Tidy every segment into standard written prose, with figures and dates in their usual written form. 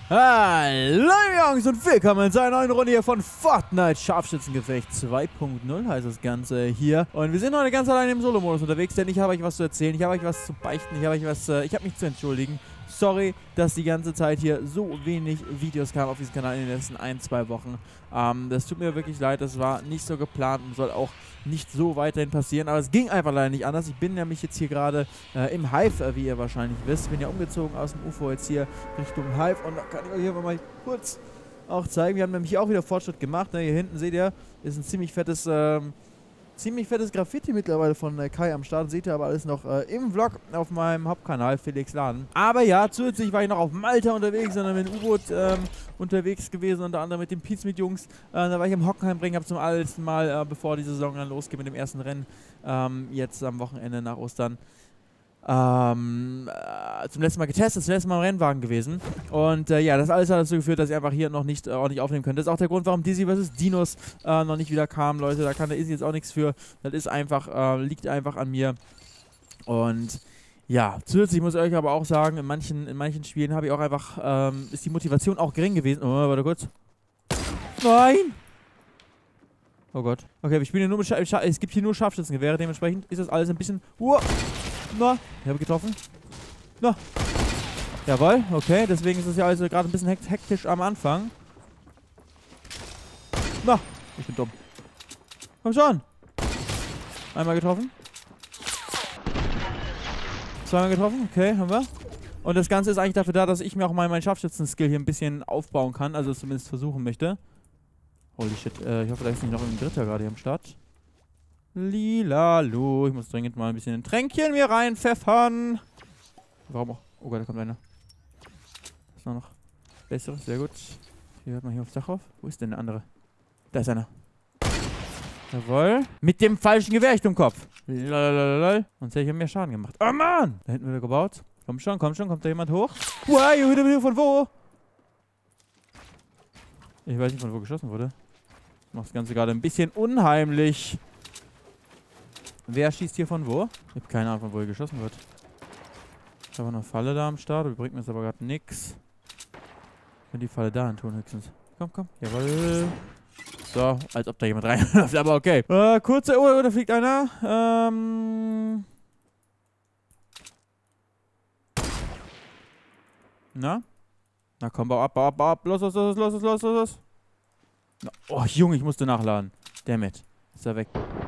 Hallo Jungs und willkommen zu einer neuen Runde hier von Fortnite Scharfschützengefecht 2.0 heißt das Ganze hier. Und wir sind heute ganz allein im Solo-Modus unterwegs, denn ich habe euch was zu erzählen, ich habe euch was zu beichten, ich habe mich zu entschuldigen. Sorry, dass die ganze Zeit hier so wenig Videos kamen auf diesem Kanal in den letzten 1-2 Wochen. Das tut mir wirklich leid, das war nicht so geplant und soll auch nicht so weiterhin passieren. Aber es ging einfach leider nicht anders. Ich bin nämlich jetzt hier gerade im Hive, wie ihr wahrscheinlich wisst. Ich bin ja umgezogen aus dem UFO jetzt hier Richtung Hive. Und da kann ich euch hier mal kurz auch zeigen. Wir haben nämlich hier auch wieder Fortschritt gemacht. Ne? Hier hinten seht ihr, ist ein ziemlich fettes Graffiti mittlerweile von Kai am Start. Seht ihr aber alles noch im Vlog auf meinem Hauptkanal, Felix Laden. Aber ja, zusätzlich war ich noch auf Malta unterwegs, sondern mit dem U-Boot unterwegs gewesen, unter anderem mit den Pizmeet-Jungs. Da war ich im Hockenheimring, habe zum allerletzten Mal, bevor die Saison dann losgeht mit dem ersten Rennen, jetzt am Wochenende nach Ostern, zum letzten Mal getestet, zum letzten Mal im Rennwagen gewesen. Und ja, das alles hat dazu geführt, dass ich einfach hier noch nicht ordentlich aufnehmen könnte. Das ist auch der Grund, warum Dizzy vs. Dinos noch nicht wieder kam, Leute. Da kann der Izzy jetzt auch nichts für. Das ist einfach, liegt einfach an mir. Und ja, zusätzlich muss ich euch aber auch sagen, in manchen Spielen habe ich auch einfach, ist die Motivation auch gering gewesen. Oh, warte kurz. Nein! Oh Gott. Okay, wir spielen hier nur mit es gibt hier nur Scharfschützengewehre, dementsprechend ist das alles ein bisschen... Na, ich habe getroffen. Na. Jawohl, okay, deswegen ist es ja also gerade ein bisschen hektisch am Anfang. Na, ich bin dumm. Komm schon. Einmal getroffen. Zweimal getroffen, okay, haben wir. Und das Ganze ist eigentlich dafür da, dass ich mir auch mal meinen Scharfschützen-Skill hier ein bisschen aufbauen kann, also zumindest versuchen möchte. Holy shit, ich hoffe, da ist nicht noch ein Dritter gerade hier am Start. Lilalu. Ich muss dringend mal ein bisschen ein Tränkchen mir reinpfeffern. Warum auch? Oh Gott, da kommt einer. Ist noch besseres, sehr gut. Hier hört man hier aufs Dach auf. Wo ist denn der andere? Da ist einer. Jawohl. Mit dem falschen Gewehr im Kopf. Lalalala. Sonst hätte ich mehr Schaden gemacht. Oh Mann! Da hinten wird er gebaut. Komm schon, kommt da jemand hoch? Wow, von wo? Ich weiß nicht, von wo geschossen wurde. Macht das Ganze gerade ein bisschen unheimlich. Wer schießt hier von wo? Ich habe keine Ahnung, von wo hier geschossen wird. Ich habe noch eine Falle da am Start. Die bringt mir jetzt aber gerade nix. Ich kann die Falle da hin tun höchstens. Komm. Jawohl. So, als ob da jemand reinläuft, aber okay. Kurze... Oh, da fliegt einer. Na? Na komm, bau ab. Los. Na, oh, Junge, ich musste nachladen. Dammit. Ist er weg.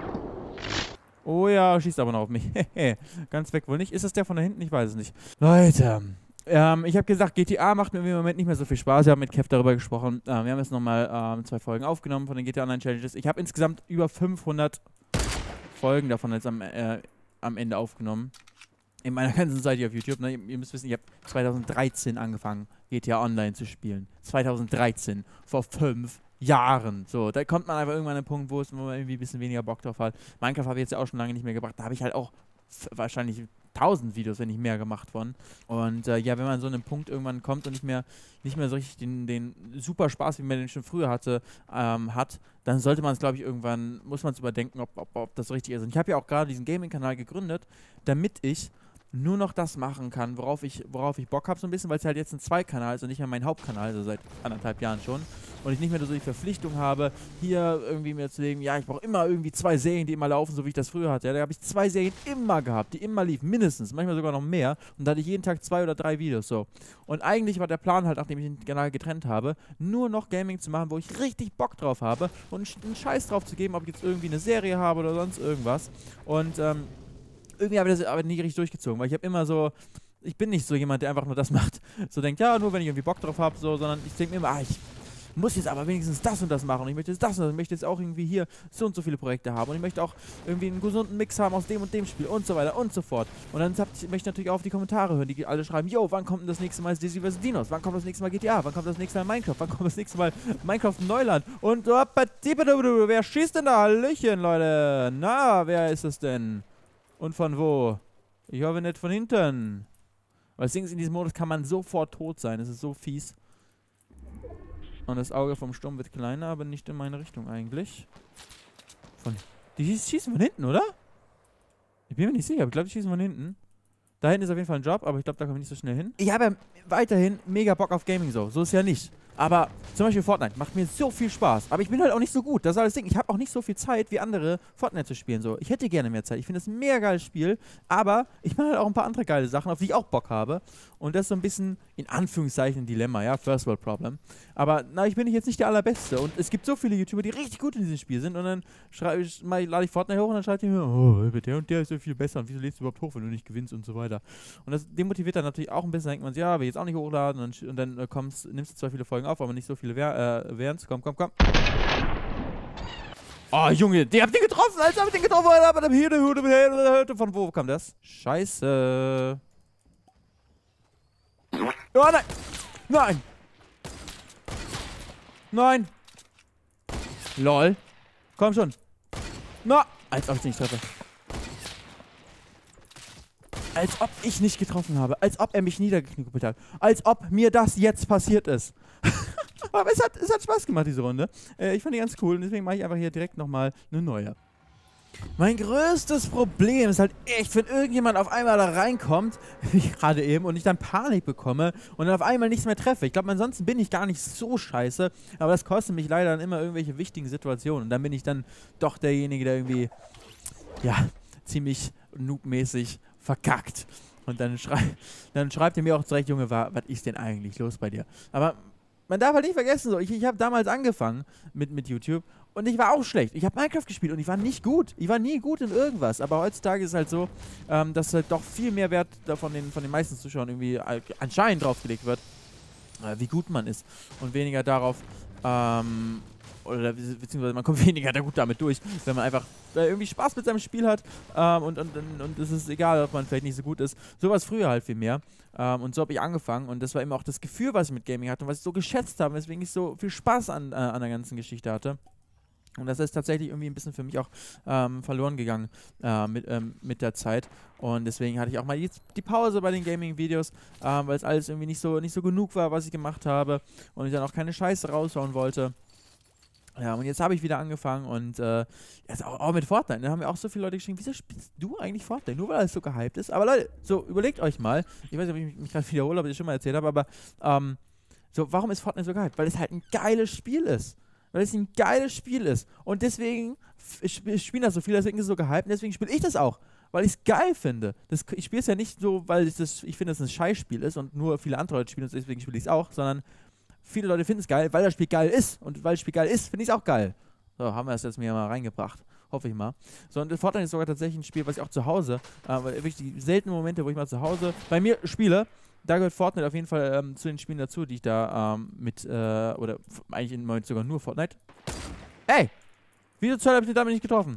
Oh ja, schießt aber noch auf mich. Ganz weg wohl nicht. Ist das der von da hinten? Ich weiß es nicht. Leute, ich habe gesagt, GTA macht mir im Moment nicht mehr so viel Spaß. Wir haben mit Kev darüber gesprochen. Wir haben jetzt nochmal 2 Folgen aufgenommen von den GTA Online Challenges. Ich habe insgesamt über 500 Folgen davon jetzt am Ende aufgenommen. In meiner ganzen Zeit hier auf YouTube. Ne? Ihr müsst wissen, ich habe 2013 angefangen, GTA Online zu spielen. 2013. Vor 5 Jahren. So, da kommt man einfach irgendwann an den Punkt, wo man irgendwie ein bisschen weniger Bock drauf hat. Minecraft habe ich jetzt ja auch schon lange nicht mehr gebracht. Da habe ich halt auch wahrscheinlich 1000 Videos, wenn nicht mehr gemacht von. Und ja, wenn man so an einen Punkt irgendwann kommt und nicht mehr so richtig den super Spaß, wie man den schon früher hatte, hat, dann sollte man es, glaube ich, irgendwann, muss man es überdenken, ob das so richtig ist. Und ich habe ja auch gerade diesen Gaming-Kanal gegründet, damit ich nur noch das machen kann, worauf ich Bock habe so ein bisschen, weil es halt jetzt ein Zweikanal ist und nicht mehr mein Hauptkanal, also seit 1,5 Jahren schon. Und ich nicht mehr so die Verpflichtung habe, hier irgendwie mir zu legen, ja, ich brauche immer irgendwie 2 Serien, die immer laufen, so wie ich das früher hatte. Ja, da habe ich 2 Serien immer gehabt, die immer liefen, mindestens, manchmal sogar noch mehr. Und da hatte ich jeden Tag 2 oder 3 Videos, so. Und eigentlich war der Plan halt, nachdem ich den Kanal getrennt habe, nur noch Gaming zu machen, wo ich richtig Bock drauf habe und einen Scheiß drauf zu geben, ob ich jetzt irgendwie eine Serie habe oder sonst irgendwas. Und, irgendwie habe ich das aber nie richtig durchgezogen, weil ich habe immer so, ich bin nicht so jemand, der einfach nur das macht, so denkt, ja, nur wenn ich irgendwie Bock drauf habe, so, sondern ich denke mir immer, ich muss jetzt aber wenigstens das und das machen und ich möchte jetzt das und das, ich möchte jetzt auch irgendwie hier so und so viele Projekte haben und ich möchte auch irgendwie einen gesunden Mix haben aus dem und dem Spiel und so weiter und so fort. Und dann möchte ich natürlich auch auf die Kommentare hören, die alle schreiben, yo, wann kommt denn das nächste Mal Dizzy vs. Dinos? Wann kommt das nächste Mal GTA? Wann kommt das nächste Mal Minecraft? Wann kommt das nächste Mal Minecraft Neuland? Und wer schießt denn da? Hallöchen, Leute. Na, wer ist es denn? Und von wo? Ich hoffe nicht von hinten. Weil das Ding ist, in diesem Modus kann man sofort tot sein. Es ist so fies. Und das Auge vom Sturm wird kleiner, aber nicht in meine Richtung eigentlich. Die schießen von hinten, oder? Ich bin mir nicht sicher, aber ich glaube, die schießen von hinten. Da hinten ist auf jeden Fall ein Job, aber ich glaube, da kommen wir nicht so schnell hin. Ich habe ja weiterhin mega Bock auf Gaming so. So ist ja nicht. Aber zum Beispiel Fortnite macht mir so viel Spaß. Aber ich bin halt auch nicht so gut. Das ist alles Ding. Ich habe auch nicht so viel Zeit wie andere Fortnite zu spielen. So. Ich hätte gerne mehr Zeit. Ich finde es ein mega geiles Spiel. Aber ich mache halt auch ein paar andere geile Sachen, auf die ich auch Bock habe. Und das ist so ein bisschen, in Anführungszeichen, ein Dilemma, ja. First World Problem. Aber na, ich bin jetzt nicht der Allerbeste. Und es gibt so viele YouTuber, die richtig gut in diesem Spiel sind. Und dann lade ich Fortnite hoch und dann schreibt ihr mir, oh, der und der ist so viel besser. Und wieso lädst du überhaupt hoch, wenn du nicht gewinnst und so weiter. Und das demotiviert dann natürlich auch ein bisschen. Da denkt man sich, ja, will jetzt auch nicht hochladen. Und dann nimmst du zwar viele Folgen auf, aber nicht so viele während. Komm. Oh, Junge, der hat den getroffen, Alter, hab den getroffen, Alter. Von wo kam das? Scheiße. Oh, nein. Nein. Lol. Komm schon. Na, als ob ich nicht treffe. Als ob ich nicht getroffen habe. Als ob er mich niedergeknüppelt hat. Als ob mir das jetzt passiert ist. Aber es hat Spaß gemacht, diese Runde. Ich fand die ganz cool und deswegen mache ich einfach hier direkt nochmal eine neue. Mein größtes Problem ist halt echt, wenn irgendjemand auf einmal da reinkommt, wie gerade eben, und ich dann Panik bekomme und dann auf einmal nichts mehr treffe. Ich glaube, ansonsten bin ich gar nicht so scheiße, aber das kostet mich leider dann immer irgendwelche wichtigen Situationen. Und dann bin ich dann doch derjenige, der irgendwie, ja, ziemlich noobmäßig verkackt. Und dann schreibt er mir auch zurecht, Junge, was ist denn eigentlich los bei dir? Aber man darf halt nicht vergessen, so, ich habe damals angefangen mit YouTube und ich war auch schlecht. Ich habe Minecraft gespielt und ich war nicht gut. Ich war nie gut in irgendwas. Aber heutzutage ist es halt so, dass halt doch viel mehr Wert von den meisten Zuschauern irgendwie anscheinend draufgelegt wird, wie gut man ist. Und weniger darauf, oder beziehungsweise man kommt weniger gut damit durch, wenn man einfach irgendwie Spaß mit seinem Spiel hat und es ist egal, ob man vielleicht nicht so gut ist. So war es früher halt viel mehr. Und so habe ich angefangen und das war immer auch das Gefühl, was ich mit Gaming hatte und was ich so geschätzt habe, weswegen ich so viel Spaß an der ganzen Geschichte hatte. Und das ist tatsächlich irgendwie ein bisschen für mich auch verloren gegangen mit der Zeit. Und deswegen hatte ich auch mal jetzt die Pause bei den Gaming-Videos, weil es alles irgendwie nicht so genug war, was ich gemacht habe. Und ich dann auch keine Scheiße raushauen wollte. Ja, und jetzt habe ich wieder angefangen und jetzt auch mit Fortnite. Da haben mir auch so viele Leute geschrieben, wieso spielst du eigentlich Fortnite? Nur weil alles so gehypt ist. Aber Leute, so überlegt euch mal, ich weiß nicht, ob ich mich gerade wiederhole, ob ich das schon mal erzählt habe, aber so, warum ist Fortnite so gehypt? Weil es halt ein geiles Spiel ist. Weil es ein geiles Spiel ist. Und deswegen spielen das so viele, deswegen ist es so gehypt und deswegen spiele ich das auch. Weil ich es geil finde. Ich spiele es ja nicht so, weil ich finde, dass es ein Scheißspiel ist und nur viele andere Leute spielen und deswegen spiele ich es auch, sondern viele Leute finden es geil, weil das Spiel geil ist. Und weil das Spiel geil ist, finde ich es auch geil. So, haben wir das jetzt mir mal reingebracht. Hoffe ich mal. So, und Fortnite ist sogar tatsächlich ein Spiel, was ich auch zu Hause, weil wirklich die seltenen Momente, wo ich mal zu Hause bei mir spiele, da gehört Fortnite auf jeden Fall zu den Spielen dazu, die ich da oder eigentlich im Moment sogar nur Fortnite. Ey! Wieso zur Hölle hab ich den damit nicht getroffen?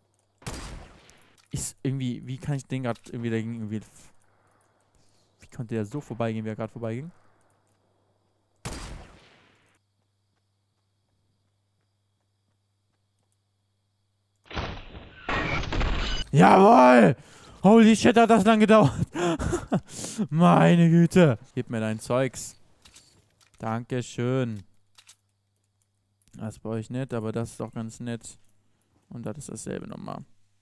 Wie kann ich den gerade irgendwie dagegen wie konnte der so vorbeigehen, wie er gerade vorbeiging? Jawohl! Holy shit, hat das lang gedauert. Meine Güte. Gib mir dein Zeugs. Dankeschön. Das brauche ich nicht, aber das ist doch ganz nett. Und das ist dasselbe nochmal.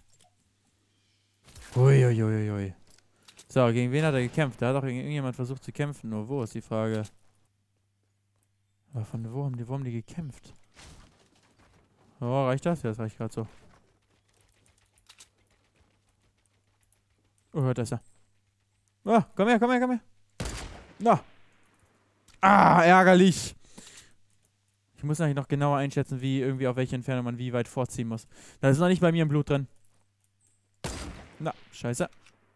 Uiuiuiui. So, gegen wen hat er gekämpft? Da hat doch irgendjemand versucht zu kämpfen. Nur wo ist die Frage? Aber von wo haben die gekämpft? Oh, reicht das? Ja, das reicht gerade so. Oh, da ist er. Oh, komm her. Na. Ah, ärgerlich. Ich muss eigentlich noch genauer einschätzen, auf welche Entfernung man wie weit vorziehen muss. Da ist noch nicht bei mir im Blut drin. Na, scheiße.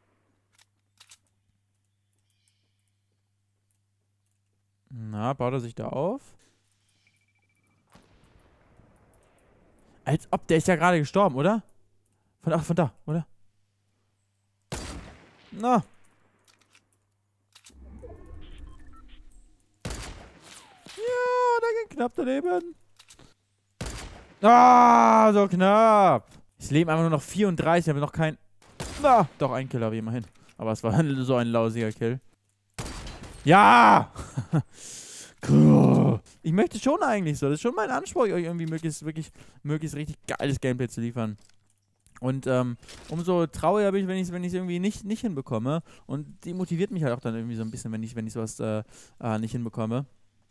Na, baut er sich da auf? Als ob, der ist ja gerade gestorben, oder? Von da, oder? Na. Ja, der ging knapp daneben. Ah, so knapp. Ich lebe einfach nur noch 34, aber noch kein... Na, doch, ein Kill habe ich immerhin. Aber es war so ein lausiger Kill. Ja! Ich möchte schon eigentlich so. Das ist schon mein Anspruch, euch irgendwie möglichst richtig geiles Gameplay zu liefern. Und umso trauriger bin ich, wenn ich es irgendwie nicht hinbekomme. Und die motiviert mich halt auch dann irgendwie so ein bisschen, wenn ich sowas nicht hinbekomme.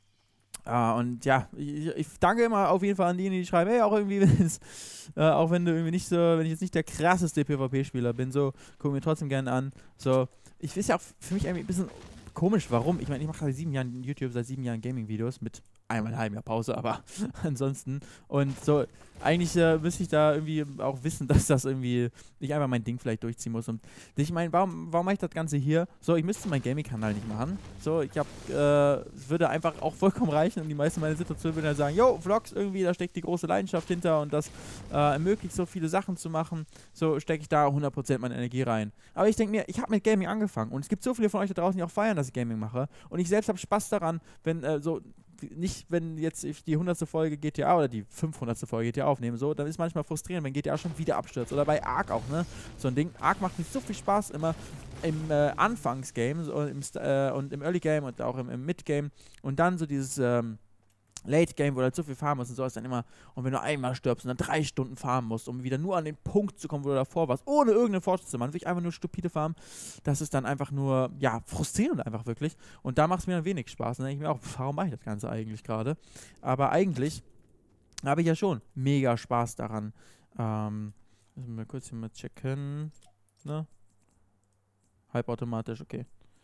Und ja, ich danke immer auf jeden Fall an diejenigen, die schreiben, hey, auch irgendwie, auch wenn du irgendwie nicht so, wenn ich jetzt nicht der krasseste PvP-Spieler bin, so, guck mir trotzdem gerne an. So, ich weiß ja auch für mich irgendwie ein bisschen komisch, warum. Ich meine, ich mache seit 7 Jahren YouTube, seit 7 Jahren Gaming-Videos mit einmal ein halben Jahr Pause, aber ansonsten. Und so, eigentlich müsste ich da irgendwie auch wissen, dass das irgendwie, ich einfach mein Ding vielleicht durchziehen muss. Und ich meine, warum mache ich das Ganze hier? So, ich müsste meinen Gaming-Kanal nicht machen. So, ich habe, es würde einfach auch vollkommen reichen und die meisten meiner Situationen würden dann sagen, yo, Vlogs irgendwie, da steckt die große Leidenschaft hinter und das ermöglicht so viele Sachen zu machen. So stecke ich da 100% meine Energie rein. Aber ich denke mir, ich habe mit Gaming angefangen und es gibt so viele von euch da draußen, die auch feiern, dass ich Gaming mache. Und ich selbst habe Spaß daran, wenn nicht, wenn jetzt ich die 100. Folge GTA oder die 500. Folge GTA aufnehme, so, dann ist manchmal frustrierend, wenn GTA schon wieder abstürzt. Oder bei Ark auch, ne? So ein Ding. Ark macht mir so viel Spaß immer im Anfangsgame und im Early Game und auch im Mid-Game. Und dann so dieses Late Game, wo du halt so viel farmen musst und so ist dann immer, und wenn du einmal stirbst und dann 3 Stunden farmen musst, um wieder nur an den Punkt zu kommen, wo du davor warst, ohne irgendeinen Fortschritt zu machen, wirklich einfach nur stupide farmen, das ist dann einfach nur, ja, frustrierend einfach wirklich. Und da macht es mir dann wenig Spaß. Und dann denke ich mir auch, warum mache ich das Ganze eigentlich gerade? Aber eigentlich habe ich ja schon mega Spaß daran. Müssen wir kurz hier mal checken. Ne? Halbautomatisch, okay.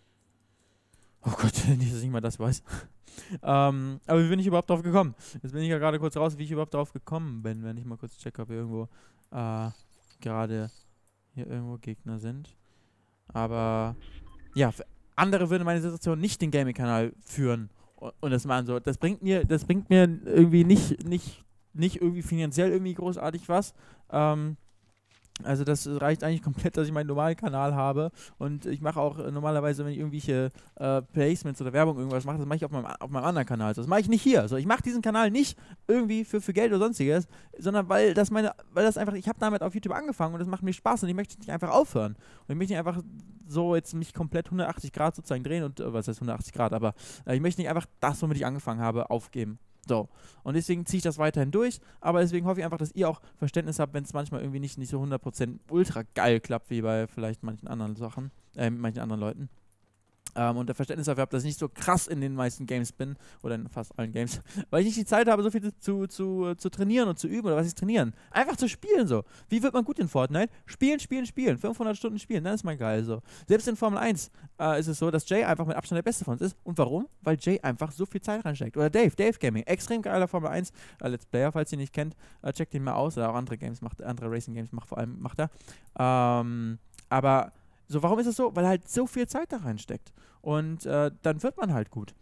Oh Gott, nicht, dass ich mal das weiß. Aber wie bin ich überhaupt drauf gekommen? Jetzt bin ich ja gerade kurz raus, wie ich überhaupt drauf gekommen bin, wenn ich mal kurz checke, ob hier irgendwo gerade hier irgendwo Gegner sind. Aber ja, für andere würden meine Situation nicht den Gaming-Kanal führen und das machen so. Das bringt mir irgendwie nicht irgendwie finanziell irgendwie großartig was. Also das reicht eigentlich komplett, dass ich meinen normalen Kanal habe und ich mache auch normalerweise, wenn ich irgendwelche Placements oder Werbung irgendwas mache, das mache ich auf meinem anderen Kanal. Also das mache ich nicht hier. Also ich mache diesen Kanal nicht irgendwie für Geld oder sonstiges, sondern weil das einfach, ich habe damit auf YouTube angefangen und das macht mir Spaß und ich möchte nicht einfach aufhören. Und ich möchte nicht einfach so jetzt mich komplett 180 Grad sozusagen drehen und, was heißt 180 Grad, aber ich möchte nicht einfach das, womit ich angefangen habe, aufgeben. So, und deswegen ziehe ich das weiterhin durch, aber deswegen hoffe ich einfach, dass ihr auch Verständnis habt, wenn es manchmal irgendwie nicht so 100% ultra geil klappt, wie bei vielleicht manchen anderen Sachen, manchen anderen Leuten. Und der Verständnis dafür habe, dass ich nicht so krass in den meisten Games bin, oder in fast allen Games, weil ich nicht die Zeit habe, so viel zu trainieren und zu üben, oder was ist trainieren? Einfach zu spielen, so. Wie wird man gut in Fortnite? Spielen, spielen, spielen. 500 Stunden spielen, dann ist man geil, so. Selbst in Formel 1 ist es so, dass Jay einfach mit Abstand der Beste von uns ist. Und warum? Weil Jay einfach so viel Zeit reinsteckt. Oder Dave Gaming, extrem geiler Formel 1 Let's Player, falls ihr ihn nicht kennt, checkt ihn mal aus, oder auch andere Games macht, andere Racing Games macht er. Aber so, warum ist es so? Weil er halt so viel Zeit da reinsteckt. Und dann wird man halt gut.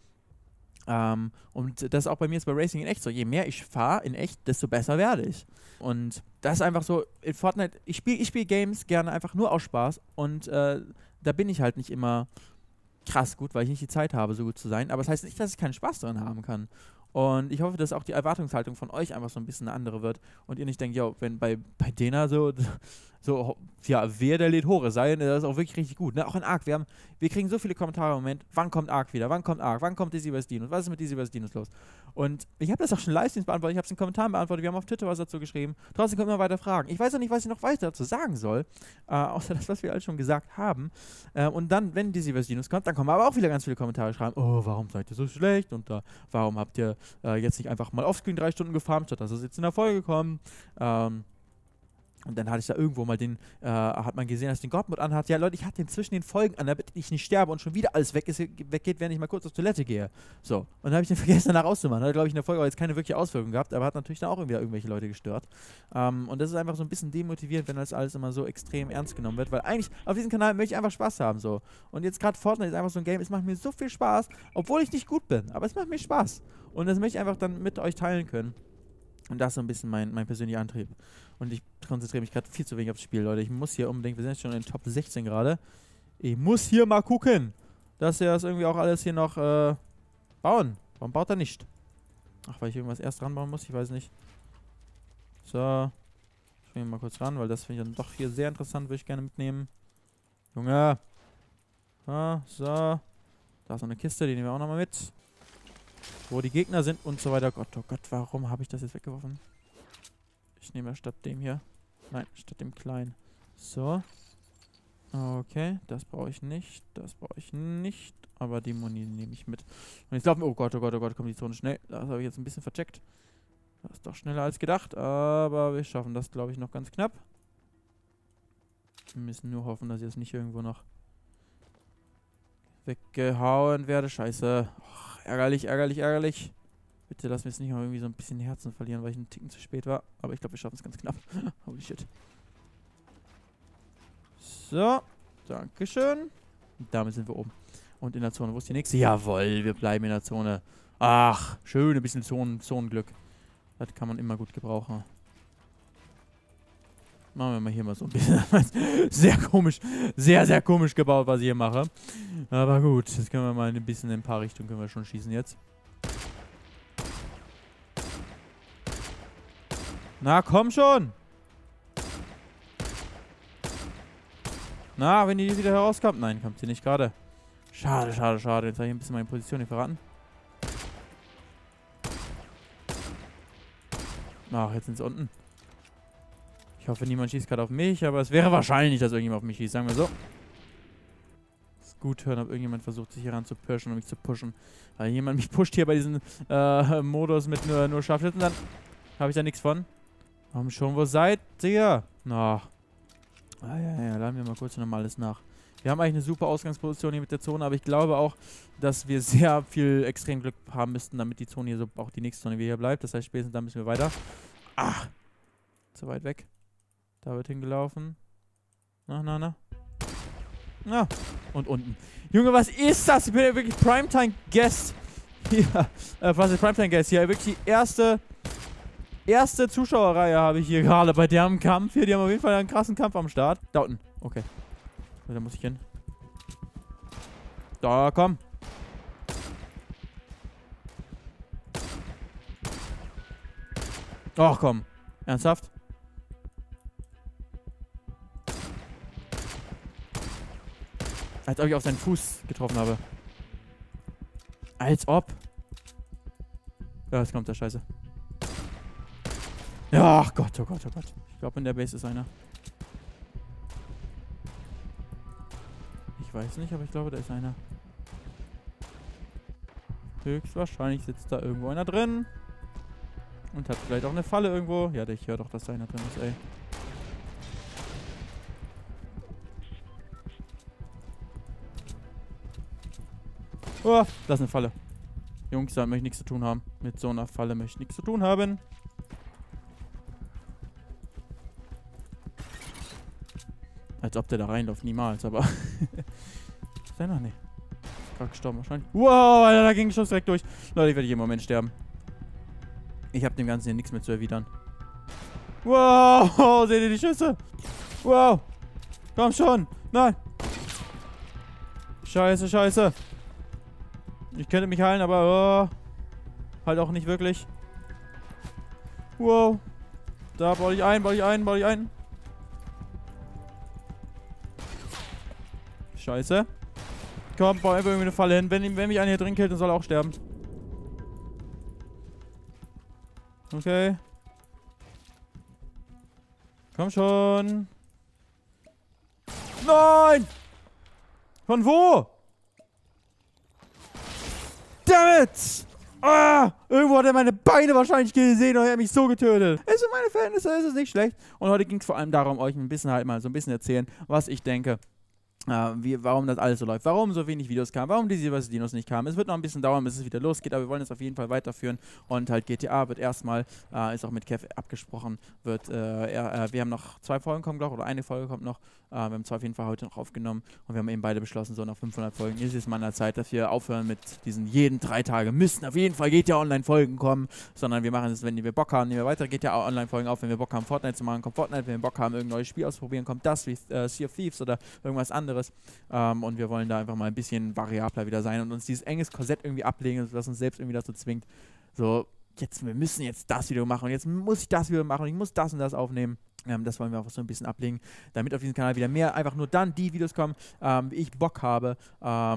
Und das ist auch bei mir jetzt bei Racing in echt so. Je mehr ich fahre in echt, desto besser werde ich. Und das ist einfach so, in Fortnite, ich spiel Games gerne einfach nur aus Spaß. Und da bin ich halt nicht immer krass gut, weil ich nicht die Zeit habe, so gut zu sein. Aber das heißt nicht, dass ich keinen Spaß daran haben kann. Und ich hoffe, dass auch die Erwartungshaltung von euch einfach so ein bisschen eine andere wird und ihr nicht denkt, ja, wenn bei Dena so, ja, wer der lädt hoch, es sei denn, das ist auch wirklich richtig gut. Ne? Auch in Ark, wir kriegen so viele Kommentare im Moment, wann kommt Ark wieder, wann kommt Ark, wann kommt Dizzy vs. Dinos, was ist mit Dizzy vs. Dinos los? Und ich habe das auch schon in Livestreams beantwortet, ich habe es in Kommentaren beantwortet, wir haben auf Twitter was dazu geschrieben, trotzdem kommen immer weiter Fragen. Ich weiß auch nicht, was ich noch weiter dazu sagen soll, außer das, was wir alles schon gesagt haben. Und dann, wenn Dizzy vs. Dinos kommt, dann kommen aber auch wieder ganz viele Kommentare schreiben, oh, warum seid ihr so schlecht und warum habt ihr jetzt nicht einfach mal offscreen 3 Stunden gefarmt, statt dass es jetzt in der Folge kommt. Und dann hatte ich da irgendwo mal hat man gesehen, dass ich den God-Mod anhat. Ja, Leute, ich hatte den zwischen den Folgen an, damit ich nicht sterbe und schon wieder alles weggeht, während ich mal kurz auf Toilette gehe. So. Und dann habe ich den vergessen, danach auszumachen. Hat, glaube ich, in der Folge auch jetzt keine wirkliche Auswirkung gehabt, aber hat natürlich dann auch irgendwie irgendwelche Leute gestört. Und das ist einfach so ein bisschen demotivierend, wenn das alles immer so extrem ernst genommen wird, weil eigentlich auf diesem Kanal möchte ich einfach Spaß haben, so. Und jetzt gerade Fortnite ist einfach so ein Game, es macht mir so viel Spaß, obwohl ich nicht gut bin, aber es macht mir Spaß. Und das möchte ich einfach dann mit euch teilen können. Und das ist so ein bisschen mein persönlicher Antrieb. Und ich konzentriere mich gerade viel zu wenig aufs Spiel, Leute. Ich muss hier unbedingt, wir sind jetzt schon in den Top 16 gerade. Ich muss hier mal gucken, dass er das irgendwie auch alles hier noch bauen. Warum baut er nicht? Ach, weil ich irgendwas erst ranbauen muss, ich weiß nicht. So. Ich will mal kurz ran, weil das finde ich dann doch hier sehr interessant, würde ich gerne mitnehmen. Junge. Ah, so. Da ist noch eine Kiste, die nehmen wir auch nochmal mit. Wo die Gegner sind und so weiter. Gott, oh Gott, warum habe ich das jetzt weggeworfen? Ich nehme ja statt dem hier. Nein, statt dem kleinen. So. Okay, das brauche ich nicht. Das brauche ich nicht. Aber die Muni nehme ich mit. Und jetzt laufen... Oh Gott, oh Gott, oh Gott, kommt die Zone schnell. Das habe ich jetzt ein bisschen vercheckt. Das ist doch schneller als gedacht. Aber wir schaffen das, glaube ich, noch ganz knapp. Wir müssen nur hoffen, dass ich jetzt nicht irgendwo noch weggehauen werde. Scheiße. Och, ärgerlich, ärgerlich, ärgerlich. Bitte lass mir jetzt nicht mal irgendwie so ein bisschen Herzen verlieren, weil ich einen Ticken zu spät war. Aber ich glaube, wir schaffen es ganz knapp. Holy shit. So. Dankeschön. Und damit sind wir oben. Und in der Zone. Wo ist die nächste? Jawohl, wir bleiben in der Zone. Ach, schön, ein bisschen Zonenglück. Das kann man immer gut gebrauchen. Machen wir mal hier mal so ein bisschen. Sehr komisch. Sehr, sehr komisch gebaut, was ich hier mache. Aber gut, jetzt können wir mal ein bisschen in ein paar Richtungen können wir schon schießen jetzt. Na, komm schon! Na, wenn die wieder herauskommt. Nein, kommt sie nicht gerade. Schade, schade, schade. Jetzt habe ich ein bisschen meine Position hier verraten. Ach, jetzt sind sie unten. Ich hoffe, niemand schießt gerade auf mich, aber es wäre wahrscheinlich, dass irgendjemand auf mich schießt, sagen wir so. Das ist gut hören, ob irgendjemand versucht, sich hier ran zu pushen und mich zu pushen. Weil jemand mich pusht hier bei diesem Modus mit nur Scharfschützen, dann habe ich da nichts von. Warum schon, wo seid ihr? Na. Ja, laden wir mal kurz nochmal alles nach. Wir haben eigentlich eine super Ausgangsposition hier mit der Zone, aber ich glaube auch, dass wir sehr viel Extremglück haben müssten, damit die Zone hier so, auch die nächste Zone hier bleibt. Das heißt, spätestens dann müssen wir weiter. Ach, zu weit weg. Da wird hingelaufen. Na. Na, und unten. Junge, was ist das? Ich bin ja wirklich Primetime-Guest. Hier, was ist Primetime-Guest? Hier, wirklich die erste Zuschauerreihe habe ich hier gerade bei deren Kampf hier. Die haben auf jeden Fall einen krassen Kampf am Start. Da unten. Okay. Da muss ich hin. Da, komm. Ach, komm. Ernsthaft? Als ob ich auf seinen Fuß getroffen habe. Als ob. Ja, jetzt kommt der Scheiße. Ja, ach Gott, oh Gott, oh Gott. Ich glaube, in der Base ist einer. Ich weiß nicht, aber ich glaube, da ist einer. Höchstwahrscheinlich sitzt da irgendwo einer drin. Und hat vielleicht auch eine Falle irgendwo. Ja, ich höre doch, dass da einer drin ist, ey. Oh, das ist eine Falle. Jungs, da möchte ich nichts zu tun haben. Mit so einer Falle möchte ich nichts zu tun haben. Als ob der da reinläuft. Niemals, aber... Ist der noch? Nee. Gerade gestorben wahrscheinlich. Wow, Alter, da ging der Schuss direkt durch. Leute, ich werde hier im Moment sterben. Ich habe dem Ganzen hier nichts mehr zu erwidern. Wow, seht ihr die Schüsse? Wow. Komm schon. Nein. Scheiße, scheiße. Ich könnte mich heilen, aber halt auch nicht wirklich. Wow. Da baue ich ein. Scheiße. Komm, bau einfach irgendwie eine Falle hin. Wenn mich einer hier drin killt, dann soll er auch sterben. Okay. Komm schon. Nein! Von wo? Dammit! Ah! Irgendwo hat er meine Beine wahrscheinlich gesehen und er hat mich so getötet. Also meine Verhältnisse ist es nicht schlecht. Und heute ging es vor allem darum, euch ein bisschen halt mal so ein bisschen erzählen, was ich denke. Warum das alles so läuft, warum so wenig Videos kamen, warum die Silvers Dinos nicht kamen. Es wird noch ein bisschen dauern, bis es wieder losgeht, aber wir wollen es auf jeden Fall weiterführen und halt GTA wird erstmal, ist auch mit Kev abgesprochen, wir haben noch 2 Folgen kommen, glaube ich, oder eine Folge kommt noch, wir haben 2 auf jeden Fall heute noch aufgenommen und wir haben eben beide beschlossen, so nach 500 Folgen ist es mal an der Zeit, dass wir aufhören mit diesen jeden 3 Tage müssen auf jeden Fall GTA Online Folgen kommen, sondern wir machen es, wenn wir Bock haben, nehmen wir weiter GTA Online Folgen auf, wenn wir Bock haben Fortnite zu machen, kommt Fortnite, wenn wir Bock haben irgendein neues Spiel ausprobieren, kommt das, wie Sea of Thieves oder irgendwas anderes. Und wir wollen da einfach mal ein bisschen variabler wieder sein und uns dieses enges Korsett irgendwie ablegen, was uns selbst irgendwie dazu zwingt. So, wir müssen jetzt das Video machen und jetzt muss ich das Video machen und ich muss das und das aufnehmen. Das wollen wir einfach so ein bisschen ablegen, damit auf diesem Kanal wieder mehr einfach nur dann die Videos kommen, wie ich Bock habe.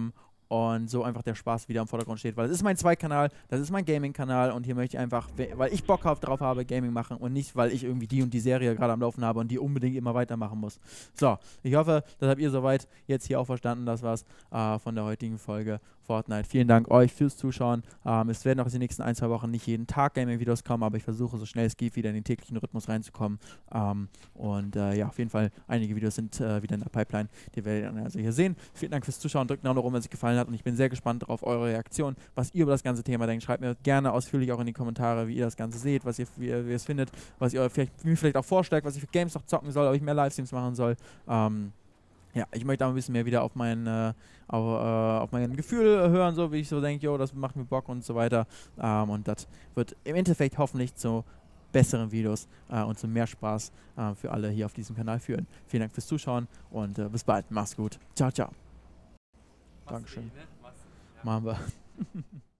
und so einfach der Spaß wieder im Vordergrund steht, weil das ist mein Zweikanal, das ist mein Gaming-Kanal und hier möchte ich einfach, weil ich Bock drauf habe, Gaming machen und nicht, weil ich irgendwie die und die Serie gerade am Laufen habe und die unbedingt immer weitermachen muss. So, ich hoffe, das habt ihr soweit jetzt hier auch verstanden. Das war's von der heutigen Folge Fortnite. Vielen Dank euch fürs Zuschauen. Es werden auch in den nächsten 1-2 Wochen nicht jeden Tag Gaming-Videos kommen, aber ich versuche so schnell es geht wieder in den täglichen Rhythmus reinzukommen. Ja, auf jeden Fall, einige Videos sind wieder in der Pipeline. Die werdet ihr dann also hier sehen. Vielen Dank fürs Zuschauen. Drückt einen Daumen nach oben, wenn es euch gefallen hat und ich bin sehr gespannt auf eure Reaktion, was ihr über das ganze Thema denkt. Schreibt mir gerne ausführlich auch in die Kommentare, wie ihr das Ganze seht, wie ihr es findet, was ihr mir vielleicht auch vorschlägt, was ich für Games noch zocken soll, ob ich mehr Livestreams machen soll. Ja, ich möchte auch ein bisschen mehr wieder auf mein Gefühl hören, so wie ich so denke, jo, das macht mir Bock und so weiter. Und das wird im Endeffekt hoffentlich zu besseren Videos und zu mehr Spaß für alle hier auf diesem Kanal führen. Vielen Dank fürs Zuschauen und bis bald. Mach's gut. Ciao, ciao. Dankeschön. Machen wir.